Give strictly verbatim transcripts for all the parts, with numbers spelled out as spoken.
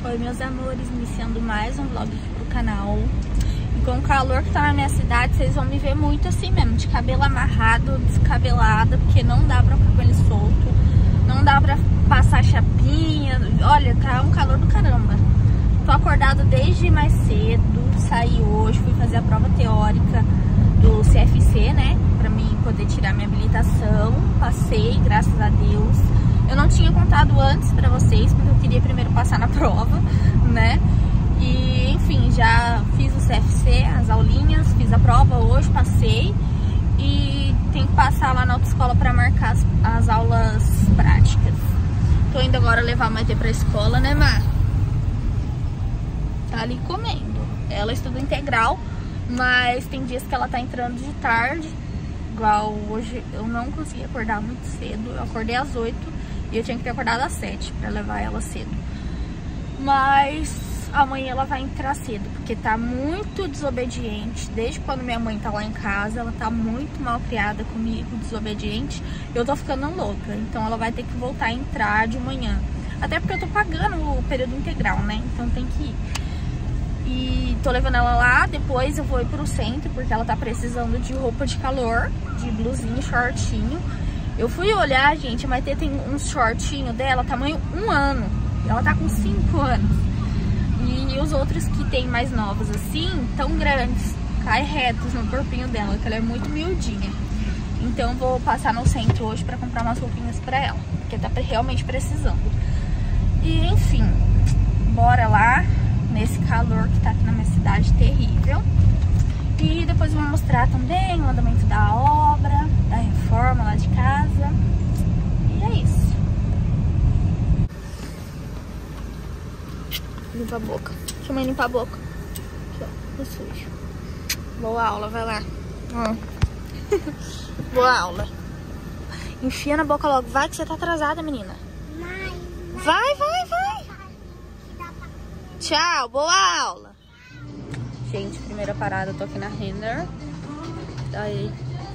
Oi, meus amores, iniciando mais um vlog aqui pro canal. E com o calor que tá na minha cidade, vocês vão me ver muito assim mesmo, de cabelo amarrado, descabelada, porque não dá pra ficar com ele solto, não dá pra passar chapinha. Olha, tá um calor do caramba. Tô acordada desde mais cedo, saí hoje, fui fazer a prova teórica do C F C, né, pra mim poder tirar minha habilitação. Passei, graças a Deus. Eu não tinha contado antes pra vocês, porque eu queria primeiro passar na prova, né? E, enfim, já fiz o C F C, as aulinhas, fiz a prova hoje, passei. E tenho que passar lá na autoescola pra marcar as, as aulas práticas. Tô indo agora levar a Maite pra escola, né, Má? Tá ali comendo. Ela estuda integral, mas tem dias que ela tá entrando de tarde. Igual hoje eu não consegui acordar muito cedo. Eu acordei às oito. E eu tinha que ter acordado às sete pra levar ela cedo. Mas amanhã ela vai entrar cedo, porque tá muito desobediente. Desde quando minha mãe tá lá em casa, ela tá muito mal criada comigo, desobediente. Eu tô ficando louca, então ela vai ter que voltar a entrar de manhã. Até porque eu tô pagando o período integral, né? Então tem que ir. E tô levando ela lá, depois eu vou ir pro centro, porque ela tá precisando de roupa de calor, de blusinha e shortinho. Eu fui olhar, gente, a Maite tem um shortinho dela, tamanho um ano. Ela tá com cinco anos. E os outros que tem mais novos assim, tão grandes, cai retos no corpinho dela, que ela é muito miudinha. Então eu vou passar no centro hoje pra comprar umas roupinhas pra ela, porque tá realmente precisando. E enfim, bora lá, nesse calor que tá aqui na minha cidade, terrível. E depois eu vou mostrar também o andamento da obra, da reforma lá de casa. E é isso. Limpa a boca. Deixa eu limpar a boca. Aqui, ó, tá sujo. Boa aula, vai lá. Hum. Boa aula. Enfia na boca logo. Vai que você tá atrasada, menina. Vai, vai, vai. Tchau, boa aula. Gente, primeira parada, eu tô aqui na Renner. Aí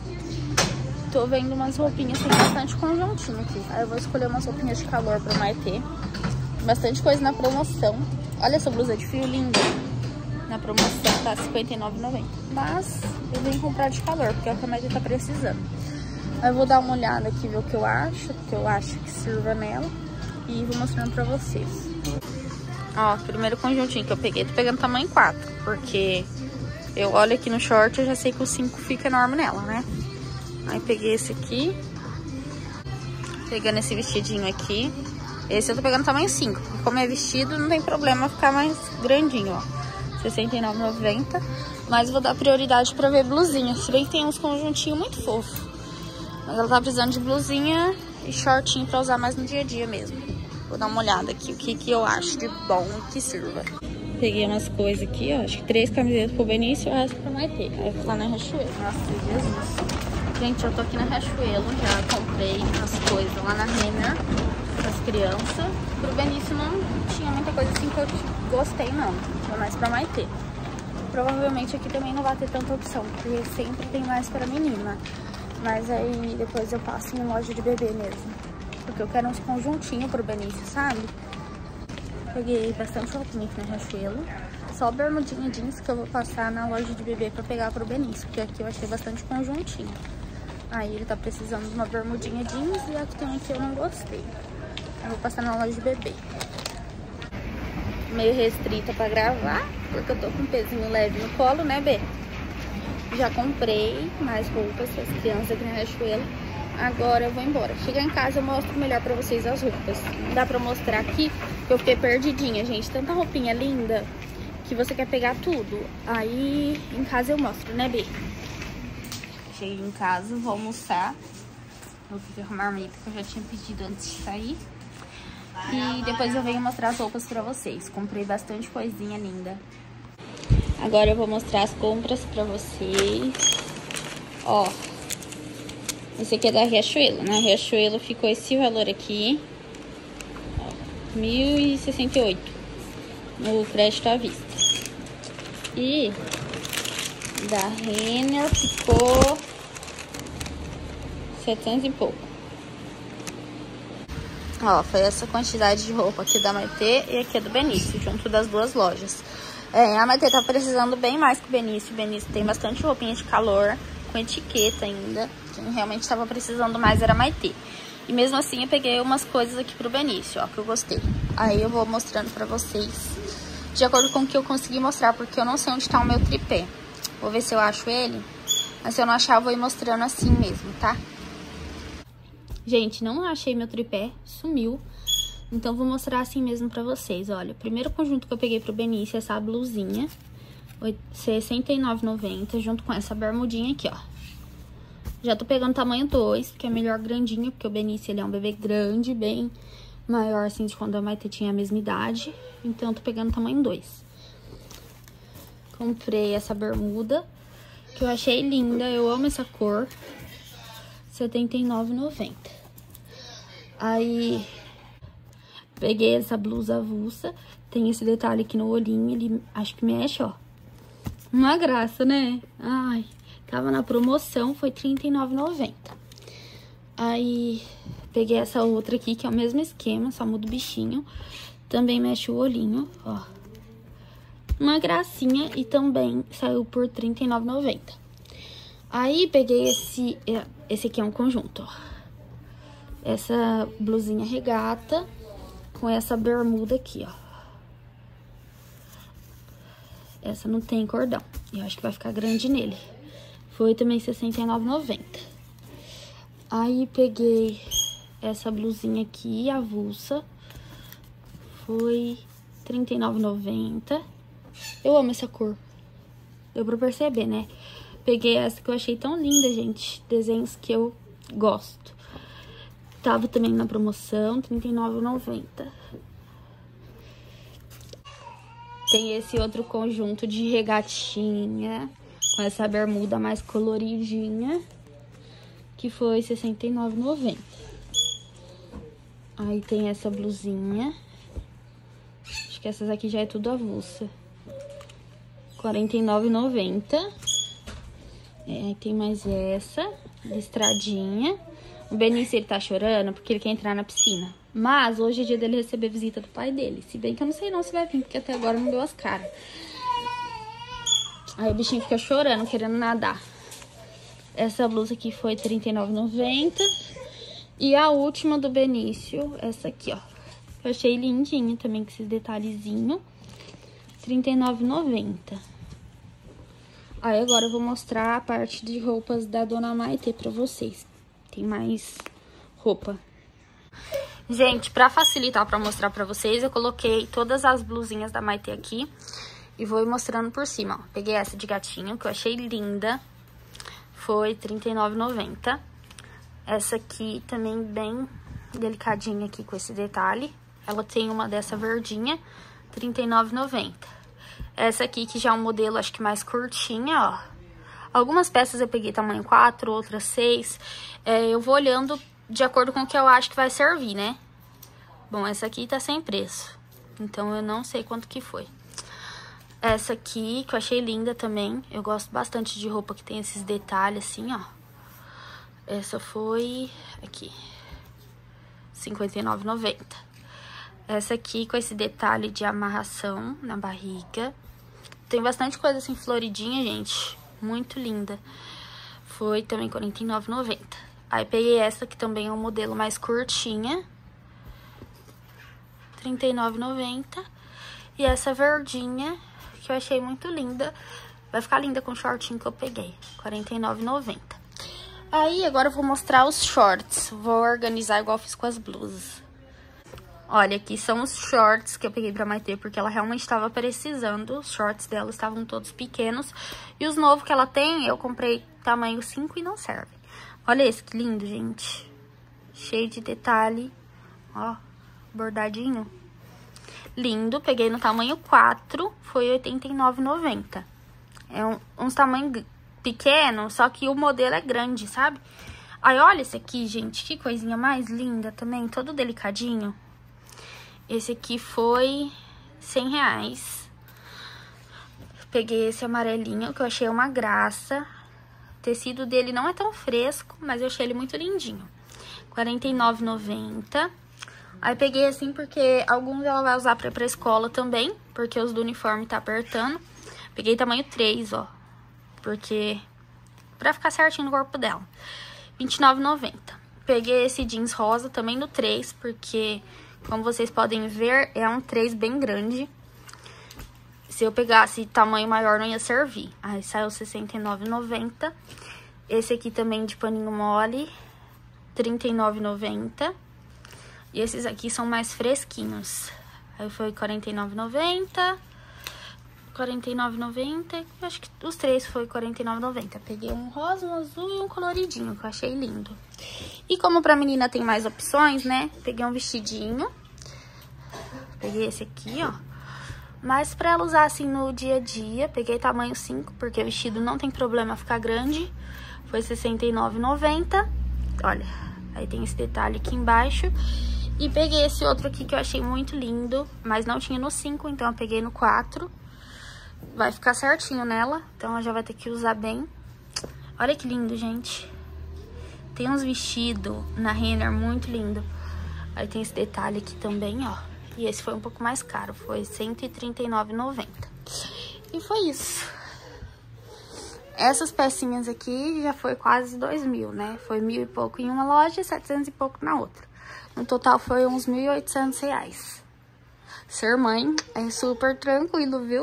tô vendo umas roupinhas, tem bastante conjuntinho aqui. Aí eu vou escolher umas roupinhas de calor pra Maite. Bastante coisa na promoção. Olha essa blusa de frio linda. Na promoção tá cinquenta e nove reais e noventa centavos. Mas eu vim comprar de calor, porque é o que a Maite tá precisando. Aí eu vou dar uma olhada aqui, ver o que eu acho, o que eu acho que sirva nela. E vou mostrando pra vocês. Ó, primeiro conjuntinho que eu peguei, tô pegando tamanho quatro, porque eu olho aqui no short, eu já sei que o cinco fica enorme nela, né? Aí peguei esse aqui, pegando esse vestidinho aqui. Esse eu tô pegando tamanho cinco, porque como é vestido, não tem problema ficar mais grandinho, ó. sessenta e nove reais e noventa centavos, mas vou dar prioridade pra ver blusinha, se bem que tem uns conjuntinhos muito fofos. Mas ela tá precisando de blusinha e shortinho pra usar mais no dia a dia mesmo. Vou dar uma olhada aqui, o que, que eu acho de bom e que sirva. Peguei umas coisas aqui, ó. Acho que três camisetas pro Benício e o resto pra Maite. Aí eu vou lá na Riachuelo. Nossa, Jesus. Gente, eu tô aqui na Riachuelo. Já comprei as coisas lá na Renner, as crianças. Pro Benício não tinha muita coisa assim que eu gostei, não. Tinha mais pra Maite. Provavelmente aqui também não vai ter tanta opção, porque sempre tem mais pra menina. Mas aí depois eu passo em loja de bebê mesmo. Porque eu quero uns conjuntinhos pro Benício, sabe? Peguei bastante roupinha aqui na Riachuelo. Só bermudinha jeans que eu vou passar na loja de bebê pra pegar pro Benício. Porque aqui eu achei bastante conjuntinho. Aí ele tá precisando de uma bermudinha jeans e a que tem aqui eu não gostei. Eu vou passar na loja de bebê. Meio restrita pra gravar, porque eu tô com um pezinho leve no colo, né, Bê? Já comprei mais roupas para as crianças aqui na Riachuelo. Agora eu vou embora. Chegar em casa eu mostro melhor pra vocês as roupas. Não dá pra mostrar aqui, porque eu fiquei perdidinha, gente. Tanta roupinha linda que você quer pegar tudo. Aí em casa eu mostro, né, Bê? Cheguei em casa, vou almoçar. Vou arrumar a marmita que eu já tinha pedido antes de sair. E depois eu venho mostrar as roupas pra vocês. Comprei bastante coisinha linda. Agora eu vou mostrar as compras pra vocês. Ó. Esse aqui é da Riachuelo. Na Riachuelo ficou esse valor aqui. mil e sessenta e oito no crédito à vista. E da Renner ficou setecentos e pouco. Ó, foi essa quantidade de roupa aqui da Maitê e aqui é do Benício, junto das duas lojas. É, a Maitê tá precisando bem mais que o Benício. O Benício tem bastante roupinha de calor, com etiqueta ainda. Quem realmente tava precisando mais era a Maitê. E mesmo assim eu peguei umas coisas aqui pro Benício, ó, que eu gostei. Aí eu vou mostrando pra vocês, de acordo com o que eu consegui mostrar, porque eu não sei onde tá o meu tripé. Vou ver se eu acho ele, mas se eu não achar eu vou ir mostrando assim mesmo, tá? Gente, não achei meu tripé, sumiu. Então, vou mostrar assim mesmo pra vocês, olha. O primeiro conjunto que eu peguei pro Benício é essa blusinha, sessenta e nove reais e noventa centavos, junto com essa bermudinha aqui, ó. Já tô pegando tamanho dois, que é melhor grandinho, porque o Benício, ele é um bebê grande, bem maior, assim, de quando a Maitê tinha a mesma idade. Então, eu tô pegando tamanho dois. Comprei essa bermuda, que eu achei linda, eu amo essa cor. setenta e nove reais e noventa centavos. Aí, peguei essa blusa avulsa. Tem esse detalhe aqui no olhinho, ele acho que mexe, ó. Uma graça, né? Ai, tava na promoção, foi trinta e nove reais e noventa centavos. Aí, peguei essa outra aqui, que é o mesmo esquema, só muda o bichinho. Também mexe o olhinho, ó. Uma gracinha e também saiu por trinta e nove reais e noventa centavos. Aí, peguei esse... Esse aqui é um conjunto, ó. Essa blusinha regata com essa bermuda aqui, ó. Essa não tem cordão. Eu acho que vai ficar grande nele. Foi também sessenta e nove reais e noventa centavos. Aí, peguei essa blusinha aqui, avulsa. Foi trinta e nove reais e noventa centavos. Eu amo essa cor. Deu pra perceber, né? Peguei essa que eu achei tão linda, gente. Desenhos que eu gosto. Tava também na promoção, trinta e nove reais e noventa centavos. Tem esse outro conjunto de regatinha, com essa bermuda mais coloridinha, que foi sessenta e nove reais e noventa centavos. Aí tem essa blusinha. Acho que essas aqui já é tudo avulsa. quarenta e nove reais e noventa centavos. É, aí tem mais essa, listradinha. O Benício, ele tá chorando porque ele quer entrar na piscina. Mas hoje é dia dele receber visita do pai dele. Se bem que eu não sei não se vai vir, porque até agora não deu as caras. Aí o bichinho fica chorando, querendo nadar. Essa blusa aqui foi trinta e nove reais e noventa centavos. E a última do Benício, essa aqui, ó. Eu achei lindinha também, com esses detalhezinhos. trinta e nove reais e noventa centavos. Aí agora eu vou mostrar a parte de roupas da Dona Maitê pra vocês. Tem mais roupa. Gente, pra facilitar pra mostrar pra vocês, eu coloquei todas as blusinhas da Maitê aqui. E vou ir mostrando por cima, ó. Peguei essa de gatinho, que eu achei linda. Foi trinta e nove reais e noventa centavos. Essa aqui também bem delicadinha aqui com esse detalhe. Ela tem uma dessa verdinha, trinta e nove reais e noventa centavos. Essa aqui, que já é um modelo, acho que mais curtinha, ó. Algumas peças eu peguei tamanho quatro, outras seis. É, eu vou olhando de acordo com o que eu acho que vai servir, né? Bom, essa aqui tá sem preço. Então, eu não sei quanto que foi. Essa aqui, que eu achei linda também. Eu gosto bastante de roupa que tem esses detalhes, assim, ó. Essa foi... aqui. cinquenta e nove reais e noventa centavos. Essa aqui com esse detalhe de amarração na barriga. Tem bastante coisa assim floridinha, gente. Muito linda. Foi também quarenta e nove reais e noventa centavos. Aí peguei essa que também é um modelo mais curtinha. trinta e nove reais e noventa centavos. E essa verdinha, que eu achei muito linda. Vai ficar linda com o shortinho que eu peguei. quarenta e nove reais e noventa centavos. Aí agora eu vou mostrar os shorts. Vou organizar igual eu fiz com as blusas. Olha, aqui são os shorts que eu peguei pra Maitê, porque ela realmente estava precisando. Os shorts dela estavam todos pequenos. E os novos que ela tem, eu comprei tamanho cinco e não serve. Olha esse, que lindo, gente. Cheio de detalhe. Ó, bordadinho. Lindo, peguei no tamanho quatro, foi oitenta e nove reais e noventa centavos. É um, uns tamanhos pequenos, só que o modelo é grande, sabe? Aí, olha esse aqui, gente, que coisinha mais linda também, todo delicadinho. Esse aqui foi cem reais. Peguei esse amarelinho, que eu achei uma graça. O tecido dele não é tão fresco, mas eu achei ele muito lindinho. quarenta e nove reais e noventa centavos. Aí peguei assim porque alguns ela vai usar pra ir pra escola também, porque os do uniforme tá apertando. Peguei tamanho três, ó, porque pra ficar certinho no corpo dela. vinte e nove reais e noventa centavos. Peguei esse jeans rosa também no três, porque, como vocês podem ver, é um três bem grande. Se eu pegasse tamanho maior, não ia servir. Aí saiu sessenta e nove reais e noventa centavos. Esse aqui também de paninho mole, trinta e nove reais e noventa centavos. E esses aqui são mais fresquinhos. Aí foi quarenta e nove reais e noventa centavos. quarenta e nove reais e noventa centavos. Acho que os três foi quarenta e nove reais e noventa centavos. Peguei um rosa, um azul e um coloridinho, que eu achei lindo. E como pra menina tem mais opções, né? Peguei um vestidinho. Peguei esse aqui, ó. Mas pra ela usar assim no dia a dia, peguei tamanho cinco, porque o vestido não tem problema ficar grande. Foi sessenta e nove reais e noventa centavos. Olha, aí tem esse detalhe aqui embaixo. E peguei esse outro aqui que eu achei muito lindo, mas não tinha no cinco, então eu peguei no quatro. Vai ficar certinho nela, então ela já vai ter que usar bem. Olha que lindo, gente. Tem uns vestidos na Renner muito lindo. Aí tem esse detalhe aqui também, ó. E esse foi um pouco mais caro, foi cento e trinta e nove reais e noventa centavos. E foi isso. Essas pecinhas aqui já foi quase dois mil, né? Foi mil e pouco em uma loja e setecentos e pouco na outra. No total foi uns mil e oitocentos reais. Ser mãe é super tranquilo, viu?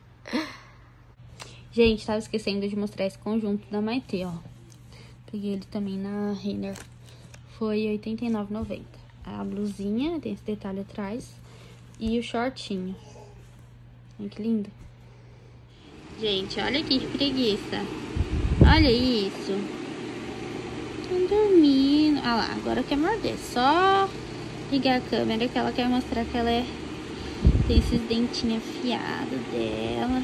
Gente, tava esquecendo de mostrar esse conjunto da Maitê, ó. Peguei ele também na Renner. Foi oitenta e nove reais e noventa centavos. A blusinha, tem esse detalhe atrás. E o shortinho. Olha que lindo. Gente, olha que preguiça. Olha isso. Estão dormindo. Ah lá, agora quer morder. Só ligar a câmera que ela quer mostrar que ela é... tem esses dentinhos afiados dela.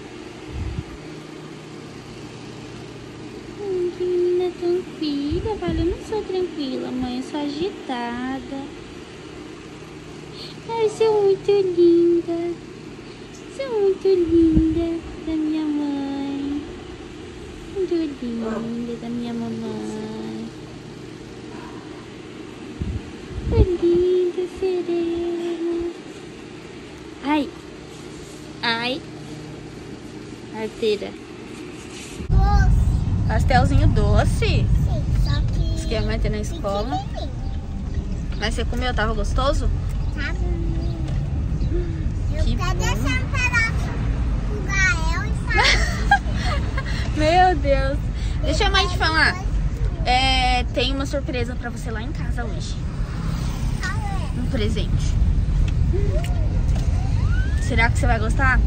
Hum, que menina tranquila. Vale, eu não sou tranquila, mãe. Eu sou agitada. Ai, sou muito linda. Sou muito linda da minha mãe. Muito linda da minha mamãe. Muito linda, serena. Ai. Ai. Arteira. Doce. Pastelzinho doce? Sim, só que... Você quer meter na escola? Mas você comeu? Tava gostoso? Tava. Eu que quero deixar um pedaço pro Gael e fazer. Meu Deus. Deixa a mãe te falar. É, tem uma surpresa pra você lá em casa hoje. Um presente. Será que você vai gostar?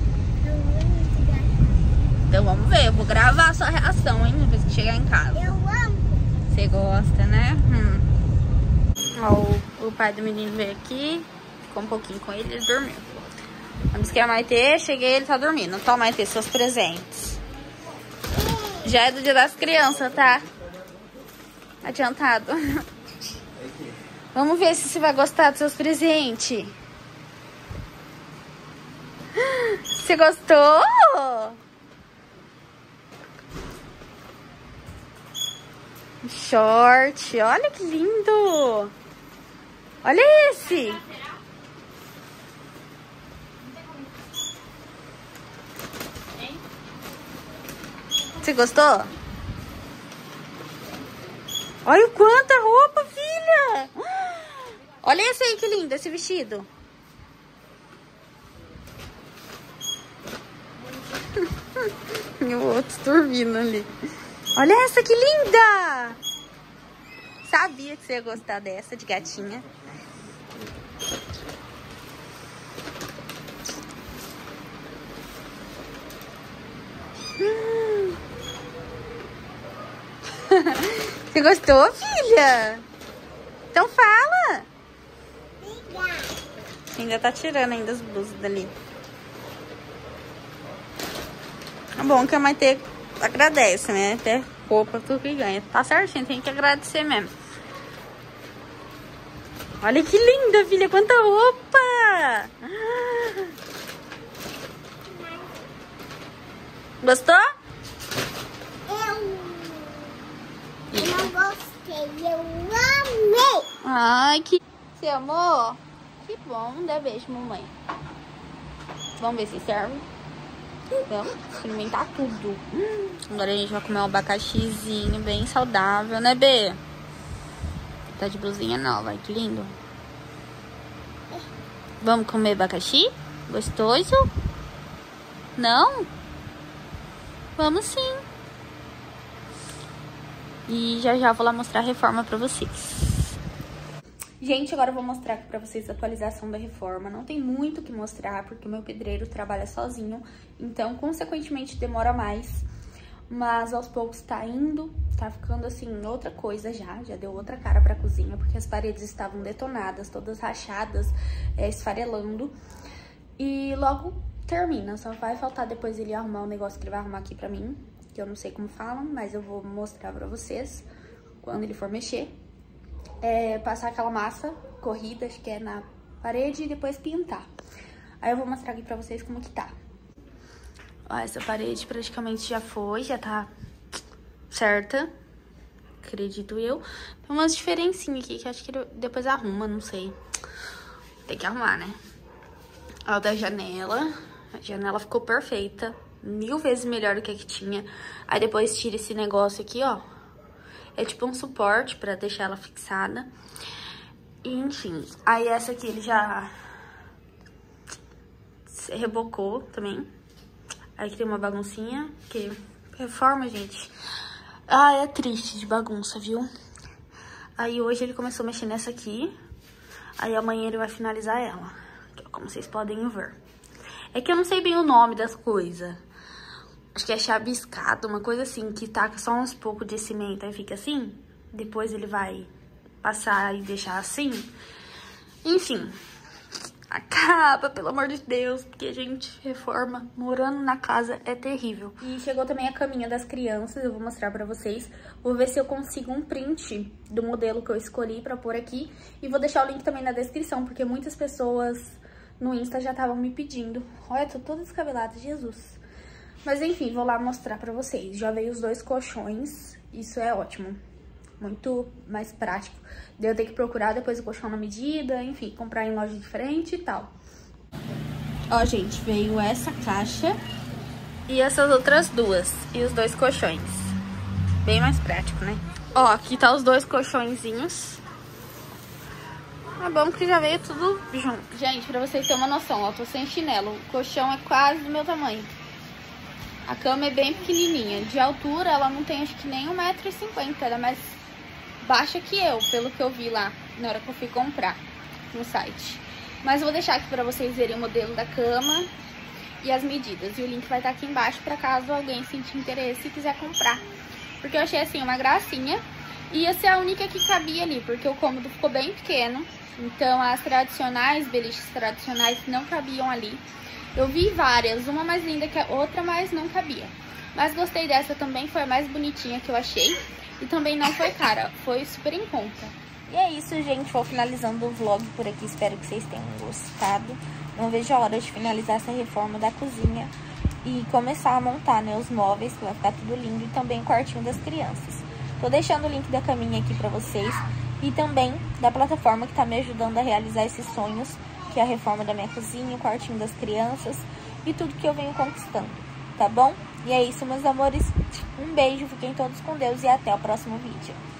Então vamos ver. Eu vou gravar a sua reação, hein? Depois que chegar em casa. Eu amo. Você gosta, né? Hum. Ó, o, o pai do menino veio aqui. Ficou um pouquinho com ele, ele dormiu. Vamos que a Maitê, cheguei, ele tá dormindo. Toma, Maitê, seus presentes. Já é do dia das crianças, tá? Adiantado. Vamos ver se você vai gostar dos seus presentes. Você gostou? Short, olha que lindo. Olha esse. Você gostou? Olha o quanta roupa, filha. Olha esse aí, que lindo, esse vestido. E o outro dormindo ali. Olha essa, que linda. Sabia que você ia gostar dessa, de gatinha. Hum. Você gostou, filha? Então fala. Ainda tá tirando ainda as blusas dali. É bom que a Maitê agradece, né? Até roupa, tudo que ganha. Tá certinho, tem que agradecer mesmo. Olha que linda, filha. Quanta roupa! Gostou? Eu, eu não gostei. Eu amei. Ai, que... Você amou? Que bom, dá beijo, mamãe. Vamos ver se serve. Vamos experimentar tudo. Agora a gente vai comer um abacaxizinho bem saudável, né, Bê? Tá de blusinha nova, que lindo. Vamos comer abacaxi? Gostoso? Não? Vamos sim. E já já vou lá mostrar a reforma pra vocês. Gente, agora eu vou mostrar aqui pra vocês a atualização da reforma. Não tem muito o que mostrar, porque o meu pedreiro trabalha sozinho. Então, consequentemente, demora mais. Mas aos poucos tá indo, tá ficando assim, outra coisa já. Já deu outra cara pra cozinha, porque as paredes estavam detonadas, todas rachadas, é, esfarelando. E logo termina, só vai faltar depois ele arrumar um negócio que ele vai arrumar aqui pra mim. Que eu não sei como falam, mas eu vou mostrar pra vocês quando ele for mexer. É, passar aquela massa corrida, acho que é na parede, e depois pintar. Aí eu vou mostrar aqui pra vocês como que tá. Ó, essa parede praticamente já foi, já tá certa, acredito eu. Tem umas diferencinhas aqui que acho que depois arruma, não sei. Tem que arrumar, né? Ó, da janela, a janela ficou perfeita, mil vezes melhor do que a que tinha. Aí depois tira esse negócio aqui, ó. É tipo um suporte pra deixar ela fixada. E, enfim, aí essa aqui ele já rebocou também. Aí aqui tem uma baguncinha, que reforma, gente. Ah, é triste de bagunça, viu? Aí hoje ele começou a mexer nessa aqui. Aí amanhã ele vai finalizar ela, como vocês podem ver. É que eu não sei bem o nome das coisas. Acho que é chabiscado, uma coisa assim, que taca só uns poucos de cimento, aí fica assim. Depois ele vai passar e deixar assim. Enfim, acaba, pelo amor de Deus, porque a gente reforma, morando na casa é terrível. E chegou também a caminha das crianças, eu vou mostrar pra vocês. Vou ver se eu consigo um print do modelo que eu escolhi pra pôr aqui. E vou deixar o link também na descrição, porque muitas pessoas no Insta já estavam me pedindo. Olha, tô toda descabelada, Jesus. Mas enfim, vou lá mostrar pra vocês. Já veio os dois colchões, isso é ótimo. Muito mais prático. Daí eu tenho que procurar depois o colchão na medida, enfim, comprar em loja diferente e tal. Ó, gente, veio essa caixa e essas outras duas. E os dois colchões. Bem mais prático, né? Ó, aqui tá os dois colchõezinhos. É bom que já veio tudo junto. Gente, pra vocês terem uma noção, ó, tô sem chinelo. O colchão é quase do meu tamanho. A cama é bem pequenininha. De altura, ela não tem acho que nem um metro e cinquenta. Ela é mais baixa que eu, pelo que eu vi lá na hora que eu fui comprar no site. Mas eu vou deixar aqui pra vocês verem o modelo da cama e as medidas. E o link vai estar aqui embaixo pra caso alguém sentir interesse e quiser comprar. Porque eu achei assim uma gracinha. E ia ser a única que cabia ali, porque o cômodo ficou bem pequeno. Então as tradicionais, beliches tradicionais não cabiam ali. Eu vi várias, uma mais linda que a outra, mas não cabia. Mas gostei dessa também, foi a mais bonitinha que eu achei. E também não foi cara, foi super em conta. E é isso, gente, vou finalizando o vlog por aqui, espero que vocês tenham gostado. Não vejo a hora de finalizar essa reforma da cozinha e começar a montar, né, os móveis, que vai ficar tudo lindo. E também o quartinho das crianças. Tô deixando o link da caminha aqui pra vocês. E também da plataforma que tá me ajudando a realizar esses sonhos, que é a reforma da minha cozinha, o quartinho das crianças e tudo que eu venho conquistando, tá bom? E é isso, meus amores. Um beijo, fiquem todos com Deus e até o próximo vídeo.